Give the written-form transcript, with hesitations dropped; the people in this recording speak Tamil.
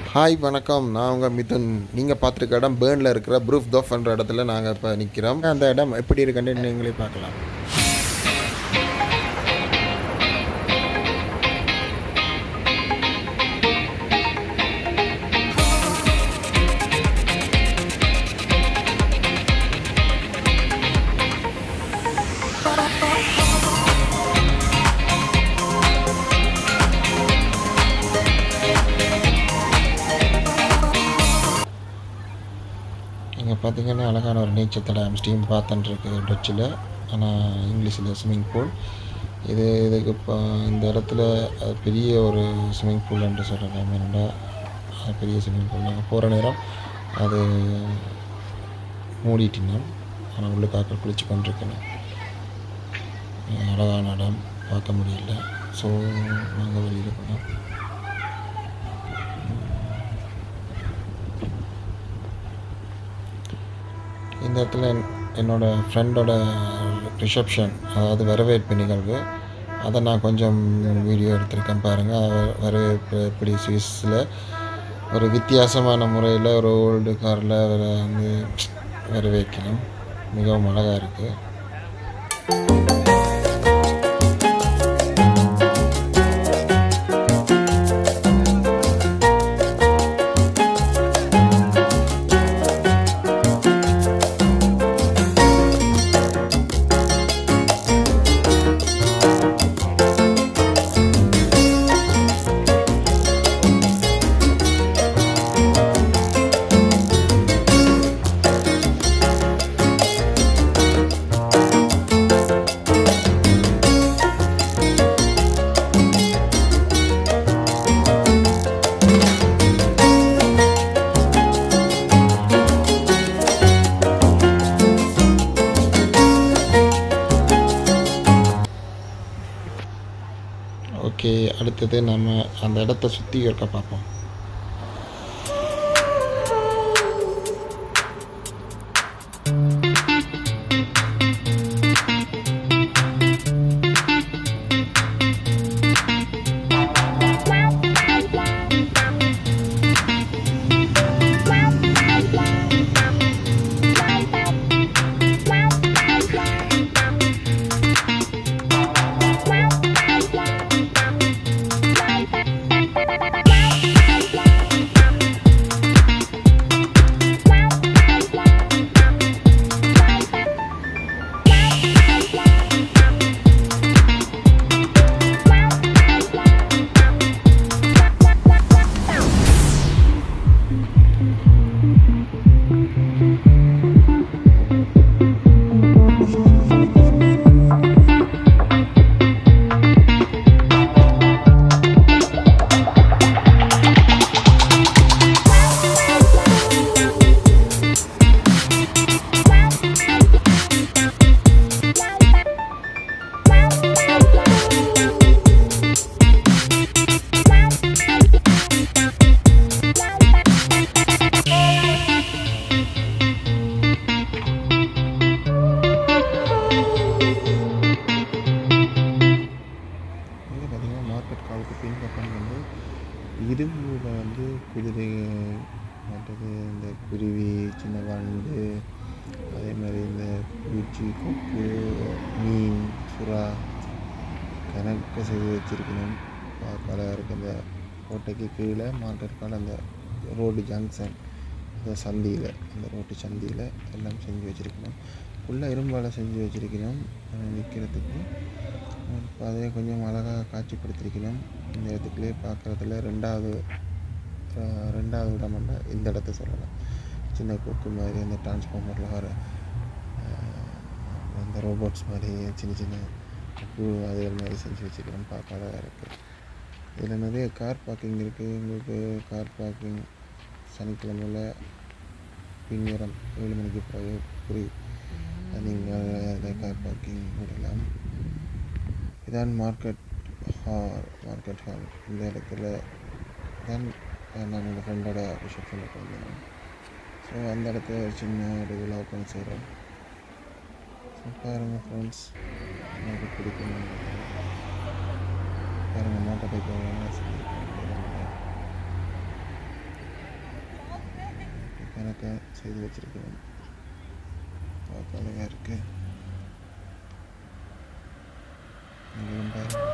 ஹாய் வணக்கம். நான் உங்கள் மிதுன். நீங்கள் பார்த்துருக்க இடம் பேர்னில் இருக்கிற ப்ரூஃப் தோஃப்ன்ற இடத்துல நாங்கள் இப்போ நிற்கிறோம். அந்த இடம் எப்படி இருக்குன்னு நீங்களே பார்க்கலாம். இங்கே பார்த்தீங்கன்னா அழகான ஒரு நீச்சல் தடம் ஸ்டீம் பார்த்துருக்கு டச்சில், ஆனால் இங்கிலீஷில் ஸ்விம்மிங் பூல். இதுக்கு இப்போ இந்த இடத்துல பெரிய ஒரு ஸ்விம்மிங் பூல் என்று சொல்கிறாங்க. என்னென்னா பெரிய ஸ்விம்மிங் பூல் நாங்கள் போகிற நேரம் அது மூடிட்டினோம், ஆனால் உள்ளுக்காக்கள் குளிச்சு கொண்டிருக்கணும். அழகான இடம் பார்க்க முடியல. ஸோ நாங்கள் வெளியில் போனோம். இந்த இடத்துல என்னோடய ஃப்ரெண்டோட ரிசப்ஷன், அதாவது வரவேற்பு நிகழ்வு, அதை நான் கொஞ்சம் வீடியோ எடுத்திருக்கேன் பாருங்கள். வரவேற்பு எப்படி சுவிஸில் ஒரு வித்தியாசமான முறையில் ஒரு ஓல்டு காரில் வந்து வரவேற்கணும். மிகவும் அழகாக இருக்குது. ஓகே, அடுத்தது நம்ம அந்த இடத்த சுற்றி இருக்க பார்ப்போம். பின்பக்கம் வந்து இரும்புல வந்து குதிரை மற்றது இந்த குருவி, சின்ன வண்டு, அதே மாதிரி இந்த பூச்சி, கொக்கு, மீன், சுறா கணக்க செய்து வச்சுருக்கணும். பார்க்க இருக்க அந்த கோட்டைக்கு கீழே மார்க்கெட் அந்த ரோடு ஜங்ஷன், அந்த சந்தியில், அந்த ரோட்டு சந்தியில் எல்லாம் செஞ்சு வச்சுருக்கணும். ஃபுல்லாக இரும்பால் செஞ்சு வச்சுருக்கணும் நிற்கிறதுக்கு. அதே கொஞ்சம் அழகாக காட்சிப்படுத்திருக்கணும். இந்த இடத்துக்குள்ளே பார்க்குறதுல ரெண்டாவது இடமல்ல இந்த இடத்த சொல்லலாம். சின்ன கொக்கு மாதிரி அந்த டிரான்ஸ்ஃபார்மரில் வர அந்த ரோபோட்ஸ் மாதிரி சின்ன சின்ன அதுகள் மாதிரி செஞ்சு வச்சுக்கிறோம். பார்க்க அழகாக இருக்குது. இதில் நிறைய கார் பார்க்கிங் இருக்குது. உங்களுக்கு கார் பார்க்கிங் சனிக்கிழமையில் பின்னேரம் 7 மணிக்கு ஃப்ரீ. நீங்கள் அதை கார் பார்க்கிங் விடலாம். இதான் மார்க்கெட் ஹால். இந்த இடத்துல தான் நான் என்னோடய ஃப்ரெண்டோட ரிசப்ஷனுக்கு வந்தேன். ஸோ அந்த இடத்துல ஒரு சின்ன ஒரு விழா பண்ணி செய்கிறேன். பாருங்கள் ஃப்ரெண்ட்ஸ், எனக்கு பிடிக்கும். பாருங்கள் மோட்டர் பைக் எனக்கு செய்து வச்சுருக்கேன். பார்க்க அழகாக இருக்குது. நீங்களும் பாருங்கள்.